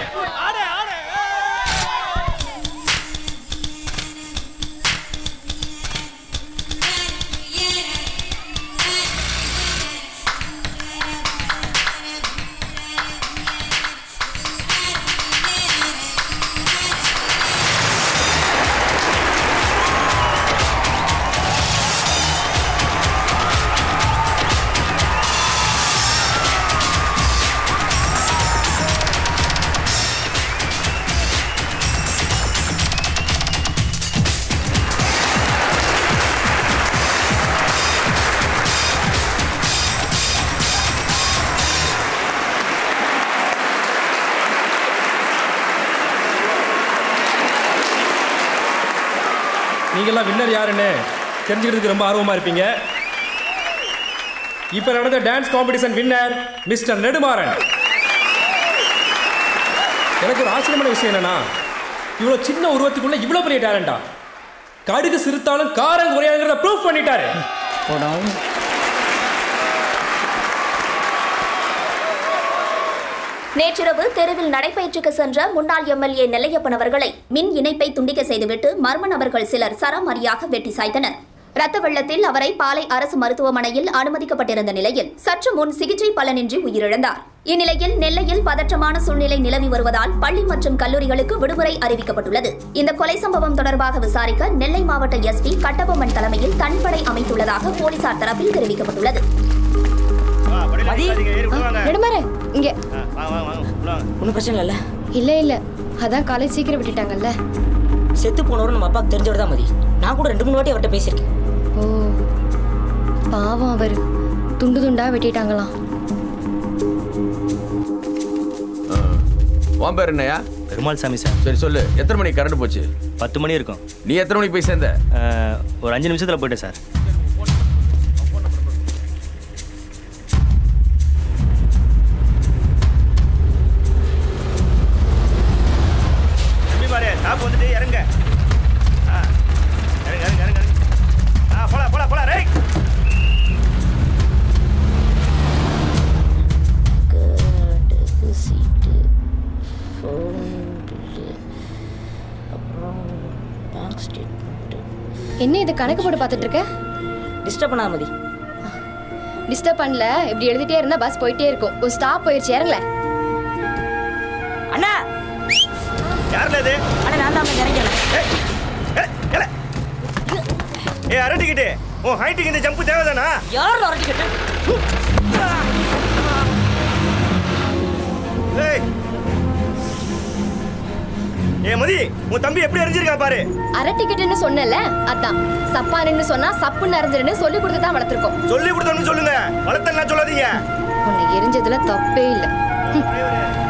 நீங்கெல்லாம் வின்னர் யாருன்னு தெரிஞ்சுக்கிறதுக்கு ரொம்ப ஆர்வமாக இருப்பீங்க. இப்போ நடந்த dance competition winner mister Nedumaran. எனக்கு ஒரு ஆச்சரியமான விஷயம் என்னன்னா, இவ்வளோ சின்ன உருவத்துக்குள்ள இவ்வளோ பெரிய டேலண்டா. கடுகு சிறுத்தாலும் காரம் குறையாதுங்கிறத ப்ரூவ் பண்ணிட்டாரு. நேற்றிரவு தெருவில் நடைபயிற்சிக்கு சென்ற முன்னாள் எம்எல்ஏ நெல்லையப்பன் அவர்களை மின் இணைப்பை துண்டிக்க செய்துவிட்டு மர்ம நபர்கள் சிலர் சரமாரியாக வெட்டி சாய்த்தனர். ரத்த வெள்ளத்தில் அவரை பாளை அரசு மருத்துவமனையில் அனுமதிக்கப்பட்டிருந்த நிலையில் சற்று முன் சிகிச்சை பலனின்றி உயிரிழந்தார். இந்நிலையில் நெல்லையில் பதற்றமான சூழ்நிலை நிலவி வருவதால் பள்ளி மற்றும் கல்லூரிகளுக்கு விடுமுறை அறிவிக்கப்பட்டுள்ளது. இந்த கொலை சம்பவம் தொடர்பாக விசாரிக்க நெல்லை மாவட்ட எஸ்பி கட்டபொம்மன் தலைமையில் தனிப்படை அமைத்துள்ளதாக போலீசார் தரப்பில் தெரிவிக்கப்பட்டுள்ளது. ஒன்றும் பிரச்சனை இல்ல. இல்ல இல்ல, அதான் காலேஜ் சீக்கிரம் விட்டுட்டாங்கல்ல. செத்து போனவரும் நம்ம அப்பாவுக்கு தெரிஞ்சவர் தான் மதி. நான் கூட 2-3 வாட்டி அவர்கிட்ட பேசியிருக்கேன். ஓ பாவம், அவர் துண்டு துண்டா வெட்டிட்டாங்களாம். உன் பேர் என்னையா? பெருமாள் சாமி சார். சரி சொல்லு, எத்தனை மணிக்கு கரண்ட் போச்சு? 10 மணி இருக்கும். நீ எத்தனை மணிக்கு போய் சேர்ந்த? ஒரு 5 நிமிஷத்தில் போயிட்டேன் சார். டாப் வந்துட்டு இறங்க. இறங்க இறங்க இறங்க. போலாம் போலாம் போலாம். ரைட். சீட்டு ஃபோன் பில்லு அப்புறம் பேங்க் ஸ்டேட்மெண்ட். என்ன இது கணக்கு போட்டு பார்த்துட்டு இருக்க? டிஸ்டர்ப் பண்ணாத மதி. டிஸ்டர்ப் பண்ணல, இப்படி எழுதிட்டே இருந்தா பஸ் போயிட்டே இருக்கும். ஒரு ஸ்டாப் போயிடுச்சு, இறங்கல. அண்ணா யாருல இது? அண்ணா நான் தான் இறங்கல. அரட்டிக்கிட்டு உன் ஹைட்டுக்கு இந்த ஜம்ப் தேவைதானா? யார் அரட்டிக்கிட்டு? மதி, உன் தம்பி எப்படி அறிஞ்சிருக்கா பாரு. அரட்டிக்கிட்டுன்னு சொன்னல, அதான் சப்பானுன்னு சொன்னா சப்புன்னு அறிஞ்சிருன்னு சொல்லி கொடுத்து தான் வளர்த்துருக்கோம். சொல்லி கொடுத்தோம்னு சொல்லுங்க, வளர்த்தலாம் சொல்லாதீங்க. உன்னை எரிஞ்சதுல தப்பே இல்லை.